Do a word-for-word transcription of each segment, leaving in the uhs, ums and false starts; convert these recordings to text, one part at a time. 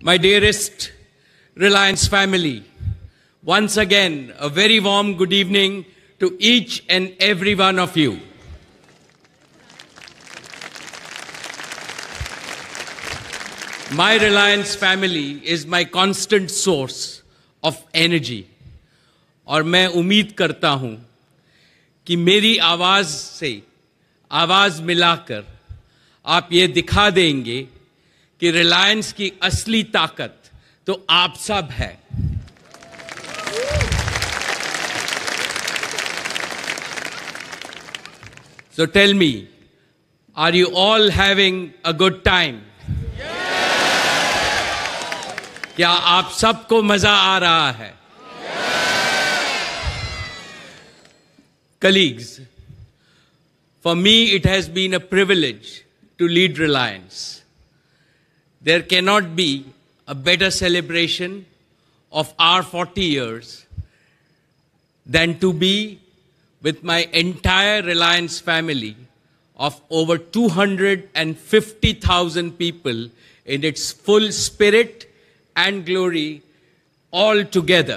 My dearest Reliance family, once again, a very warm good evening to each and every one of you. My Reliance family is my constant source of energy. और मैं उम्मीद करता हूं कि मेरी आवाज से आवाज मिलाकर आप ये दिखा देंगे कि रिलायंस की असली ताकत तो आप सब है. So tell me, are you all having a good time? क्या आप सबको मजा आ रहा है? Colleagues, for me it has been a privilege to lead Reliance. There cannot be a better celebration of our forty years than to be with my entire Reliance family of over two hundred fifty thousand people in its full spirit and glory all together.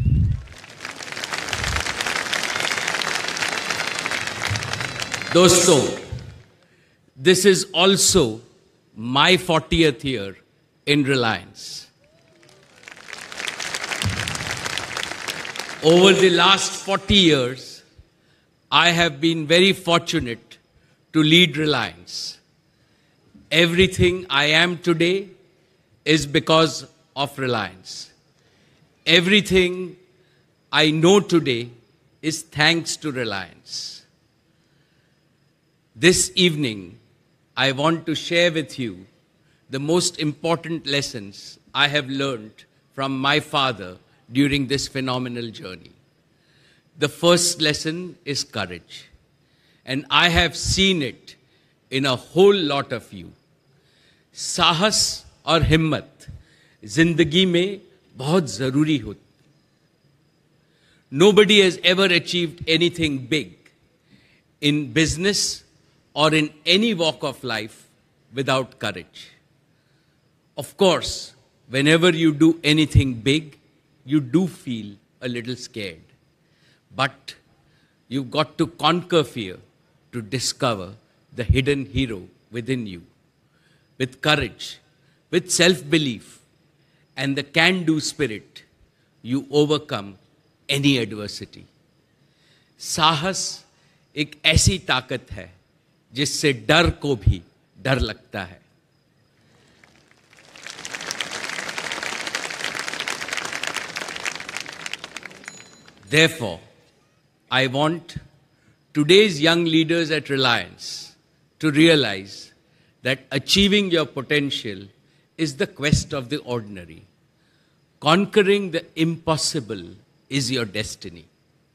Doston, this is also my fortieth year in Reliance. Over the last forty years, I have been very fortunate to lead Reliance. Everything I am today is because of Reliance. Everything I know today is thanks to Reliance. This evening, I want to share with you the most important lessons I have learned from my father during this phenomenal journey. The first lesson is courage, and I have seen it in a whole lot of you. साहस और हिम्मत जिंदगी में बहुत जरूरी होती. Nobody has ever achieved anything big in business or in any walk of life without courage. Of course, whenever you do anything big, you do feel a little scared. But you've got to conquer fear to discover the hidden hero within you. With courage, with self-belief, and the can-do spirit, you overcome any adversity. साहस एक ऐसी ताकत है जिससे डर को भी डर लगता है. Therefore, I want today's young leaders at Reliance to realize that achieving your potential is the quest of the ordinary. Conquering the impossible is your destiny.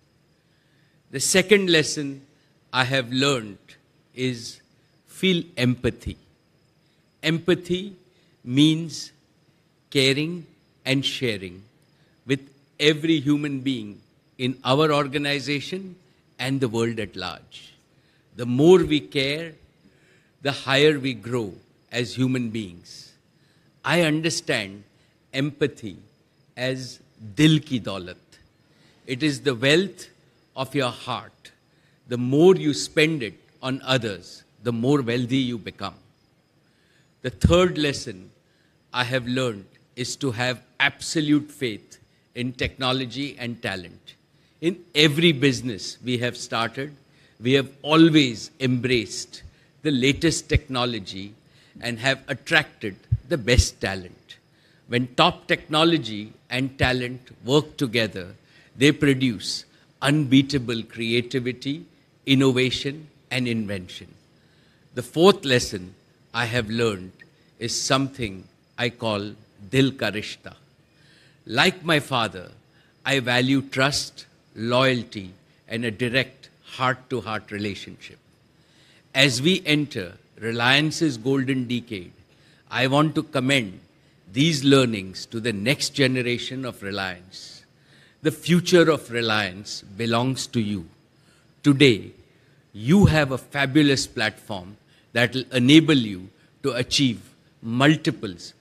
The second lesson I have learned is feel empathy. Empathy means caring and sharing with every human being in our organization and the world at large. The more we care, the higher we grow as human beings. I understand empathy as dil ki daulat. It is the wealth of your heart. The more you spend it on others, the more wealthy you become. The third lesson I have learned is to have absolute faith in technology and talent. In every business we have started, we have always embraced the latest technology and have attracted the best talent. When top technology and talent work together, they produce unbeatable creativity, innovation, and invention. The fourth lesson I have learned is something I call Dil Ka Rishta. Like my father, I value trust, loyalty, and a direct heart-to-heart relationship. As we enter Reliance's golden decade, I want to commend these learnings to the next generation of Reliance. The future of Reliance belongs to you. Today, you have a fabulous platform that will enable you to achieve multiples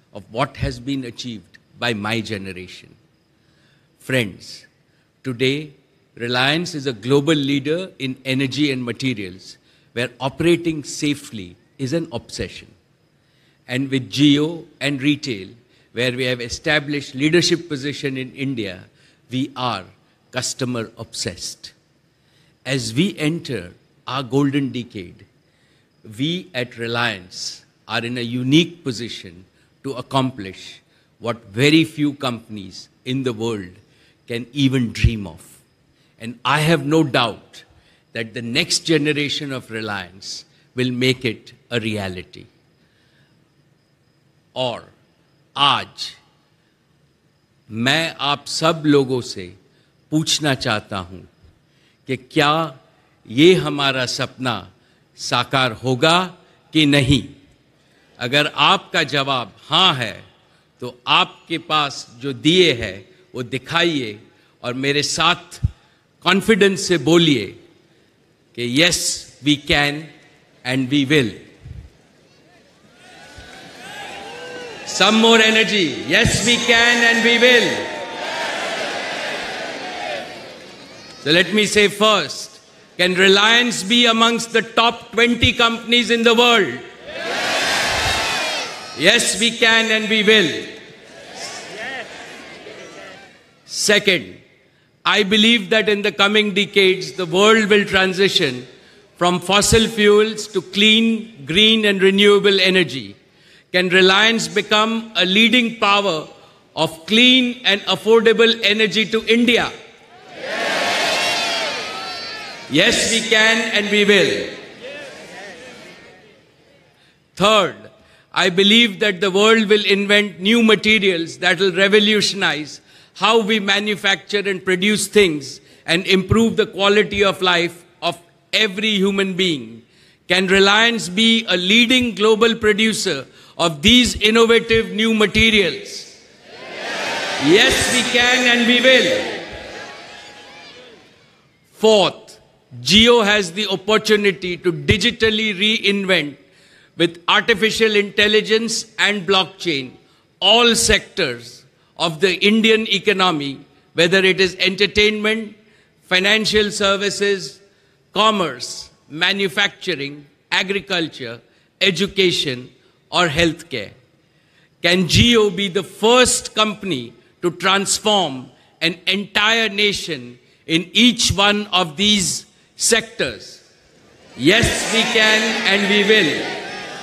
of what has been achieved by my generation. Friends, today, Reliance is a global leader in energy and materials, where operating safely is an obsession. And with Jio and retail, where we have established leadership position in India, we are customer obsessed. As we enter our golden decade, we at Reliance are in a unique position to accomplish what very few companies in the world can even dream of. And I have no doubt that the next generation of Reliance will make it a reality. और आज मैं आप सब लोगों से पूछना चाहता हूं कि क्या ये हमारा सपना साकार होगा कि नहीं? अगर आपका जवाब हाँ है, तो आपके पास जो दिए है वो दिखाइए और मेरे साथ कॉन्फिडेंस से बोलिए कि yes we can and we will. Some more energy. Yes, we can and we will. So let me say first, can Reliance be amongst the top twenty companies in the world? Yes, we can and we will. Second, I believe that in the coming decades, the world will transition from fossil fuels to clean, green and renewable energy. Can Reliance become a leading power of clean and affordable energy to India? Yes, yes we can and we will. Third, I believe that the world will invent new materials that will revolutionize how we manufacture and produce things and improve the quality of life of every human being. Can Reliance be a leading global producer of these innovative new materials? Yes, yes we can and we will. Fourth, Jio has the opportunity to digitally reinvent with artificial intelligence and blockchain all sectors of the Indian economy, whether it is entertainment, financial services, commerce, manufacturing, agriculture, education, or healthcare. Can Jio be the first company to transform an entire nation in each one of these sectors? Yes, we can and we will.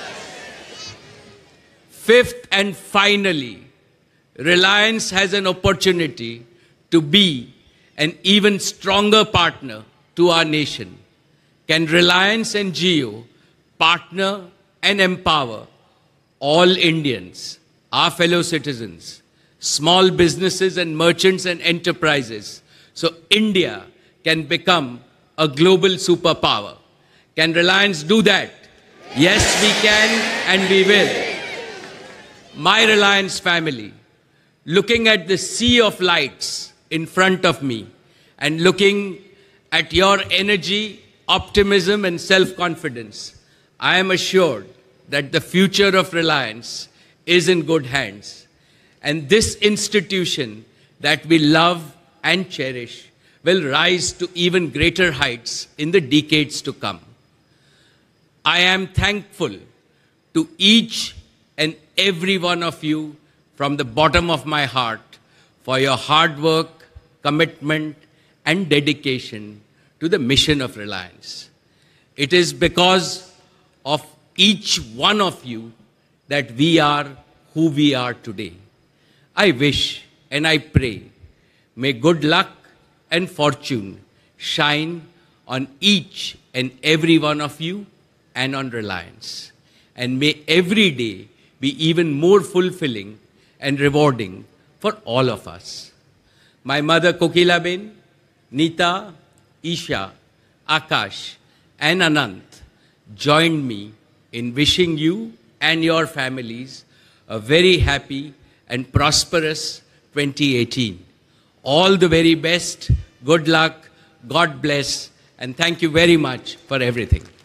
Fifth and finally, Reliance has an opportunity to be an even stronger partner to our nation. Can Reliance and Jio partner and empower all Indians, our fellow citizens, small businesses and merchants and enterprises, so India can become a global superpower? Can Reliance do that? Yes, we can and we will. My Reliance family, looking at the sea of lights in front of me and looking at your energy, optimism and self-confidence, I am assured that the future of Reliance is in good hands. And this institution that we love and cherish will rise to even greater heights in the decades to come. I am thankful to each and every one of you from the bottom of my heart for your hard work, commitment, and dedication to the mission of Reliance. It is because of each one of you that we are who we are today. I wish and I pray, may good luck and fortune shine on each and every one of you and on Reliance. And may every day be even more fulfilling and rewarding for all of us. My mother Kokilaben, Nita, Isha, Akash and Anant joined me in wishing you and your families a very happy and prosperous twenty eighteen. All the very best, good luck, God bless, and thank you very much for everything.